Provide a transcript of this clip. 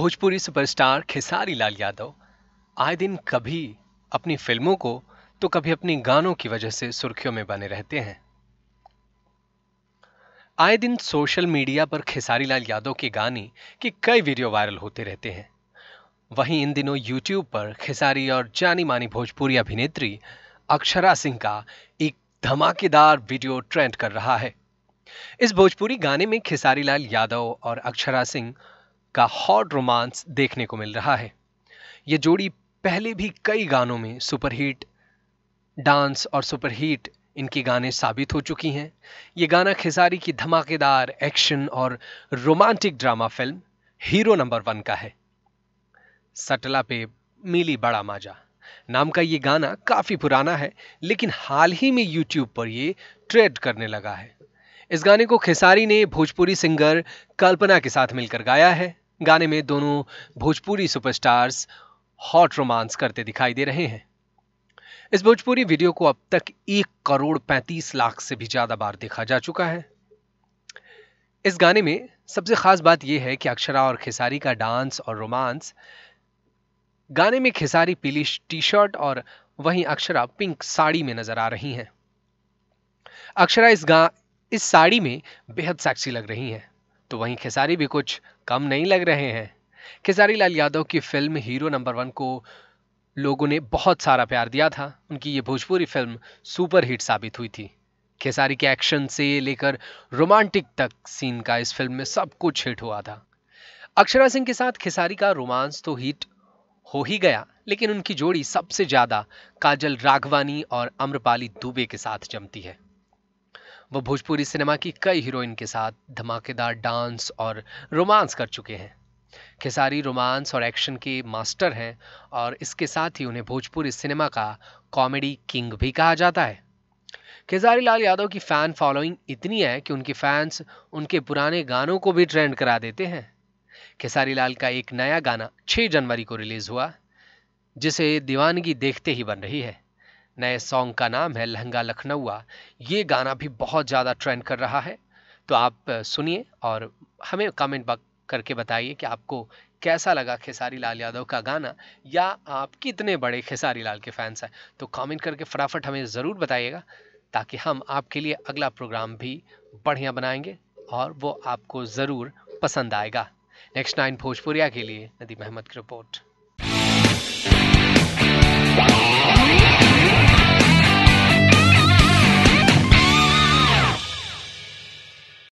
Bhojpuri superstar Khesari Lal Yadav आए दिन कभी अपनी फिल्मों को तो कभी अपनी गानों की वजह से सुर्खियों में बने रहते हैं। आए दिन सोशल मीडिया पर खेसारी लाल यादव के गाने के कई वीडियो वायरल होते रहते हैं। वहीं इन दिनों यूट्यूब पर खेसारी और जानी मानी भोजपुरी अभिनेत्री अक्षरा सिंह का एक धमाकेदार वीडियो ट्रेंड कर रहा है। इस भोजपुरी गाने में खेसारी लाल यादव और अक्षरा सिंह का हॉट रोमांस देखने को मिल रहा है। ये जोड़ी पहले भी कई गानों में सुपरहिट डांस और सुपरहिट इनके गाने साबित हो चुकी हैं। ये गाना खेसारी की धमाकेदार एक्शन और romantic drama film hero number 1 का है। सटला पे मिली बड़ा माजा नाम का ये गाना काफी पुराना है, लेकिन हाल ही में यूट्यूब पर ये ट्रेंड करने लगा है। इस गाने को खेसारी ने भोजपुरी सिंगर कल्पना के साथ मिलकर गाया है। गाने में दोनों भोजपुरी सुपरस्टार्स हॉट रोमांस करते दिखाई दे रहे हैं। इस भोजपुरी वीडियो को अब तक 1,35,00,000 से भी ज्यादा बार देखा जा चुका है। इस गाने में सबसे खास बात यह है कि अक्षरा और खेसारी का डांस और रोमांस। गाने में खेसारी पीली टी शर्ट और वहीं अक्षरा पिंक साड़ी में नजर आ रही हैं। अक्षरा इस साड़ी में बेहद सेक्सी लग रही हैं, तो वहीं खेसारी भी कुछ कम नहीं लग रहे हैं। खेसारी लाल यादव की फिल्म हीरो नंबर 1 को लोगों ने बहुत सारा प्यार दिया था। उनकी ये भोजपुरी फिल्म सुपर हिट साबित हुई थी। खेसारी के एक्शन से लेकर रोमांटिक तक सीन का इस फिल्म में सब कुछ हिट हुआ था। अक्षरा सिंह के साथ खेसारी का रोमांस तो हिट हो ही गया, लेकिन उनकी जोड़ी सबसे ज्यादा काजल राघवानी और अम्रपाली दुबे के साथ जमती है। वो भोजपुरी सिनेमा की कई हीरोइन के साथ धमाकेदार डांस और रोमांस कर चुके हैं। खेसारी रोमांस और एक्शन के मास्टर हैं और इसके साथ ही उन्हें भोजपुरी सिनेमा का कॉमेडी किंग भी कहा जाता है। खेसारी लाल यादव की फैन फॉलोइंग इतनी है कि उनके फैंस उनके पुराने गानों को भी ट्रेंड करा देते हैं। खेसारी लाल का एक नया गाना 6 जनवरी को रिलीज हुआ, जिसे दीवानगी देखते ही बन रही है। नए सॉन्ग का नाम है लहंगा लखनऊआ। ये गाना भी बहुत ज़्यादा ट्रेंड कर रहा है, तो आप सुनिए और हमें कमेंट करके बताइए कि आपको कैसा लगा खेसारी लाल यादव का गाना, या आप कितने बड़े खेसारी लाल के फैंस हैं। तो कमेंट करके फटाफट हमें ज़रूर बताइएगा, ताकि हम आपके लिए अगला प्रोग्राम भी बढ़िया बनाएंगे और वो आपको ज़रूर पसंद आएगा। नेक्स्ट 9 भोजपुरिया के लिए नदीम अहमद की रिपोर्ट।